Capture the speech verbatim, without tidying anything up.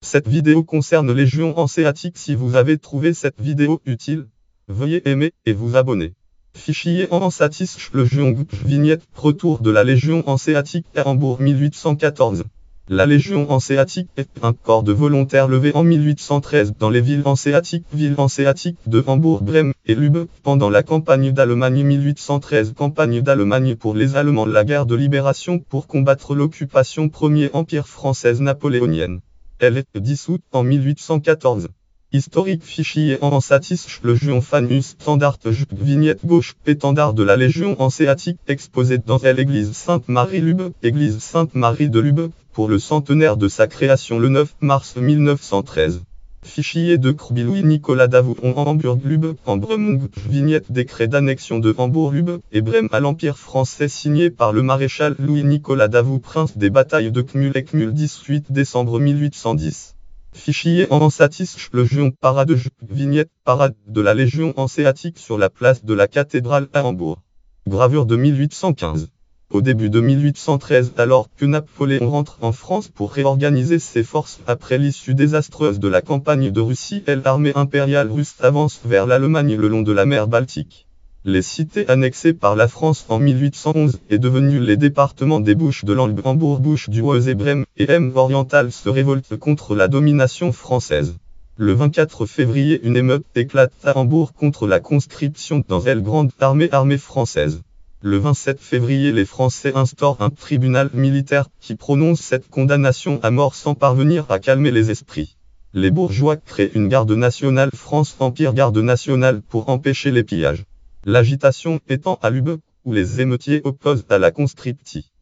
Cette vidéo concerne Légion hanséatique. Si vous avez trouvé cette vidéo utile, veuillez aimer et vous abonner. Fichier hanséatique Légion vignette retour de la Légion hanséatique à Hambourg mille huit cent quatorze. La Légion hanséatique est un corps de volontaires levé en mille huit cent treize dans les villes hanséatiques, villes hanséatiques de Hambourg, Brême et Lübeck pendant la campagne d'Allemagne mille huit cent treize. Campagne d'Allemagne pour les Allemands, la guerre de libération pour combattre l'occupation Premier Empire française napoléonienne. Elle est dissoute en mille huit cent quatorze. Historique fichier hanséatique Légion Fanus standard vignette gauche étendard de la Légion hanséatique exposé dans l'église Sainte-Marie Lübeck, église Sainte-Marie de Lübeck, pour le centenaire de sa création le neuf mars mille neuf cent treize. Fichier de Krbi Louis-Nicolas Davout en Hambourg Lübeck en Brême vignette décret d'annexion de Hambourg Lübeck et Brême à l'Empire français signé par le maréchal Louis-Nicolas Davout, prince des batailles de Kmul et Kmul dix-huit décembre mille huit cent dix. Fichier hanséatique Légion parade vignette parade de la Légion hanséatique sur la place de la cathédrale à Hambourg. Gravure de mille huit cent quinze. Au début de mille huit cent treize, alors que Napoléon rentre en France pour réorganiser ses forces après l'issue désastreuse de la campagne de Russie, l'armée impériale russe avance vers l'Allemagne le long de la mer Baltique. Les cités annexées par la France en mille huit cent onze et devenues les départements des Bouches de l'Albe, Hambourg, Bouches du Haut et Brême et M orientale se révoltent contre la domination française. Le vingt-quatre février, une émeute éclate à Hambourg contre la conscription dans la grande armée armée française. Le vingt-sept février, les Français instaurent un tribunal militaire qui prononce cette condamnation à mort sans parvenir à calmer les esprits. Les bourgeois créent une garde nationale France-Empire garde nationale pour empêcher les pillages. L'agitation étant à Lübeck, où les émeutiers opposent à la conscriptie.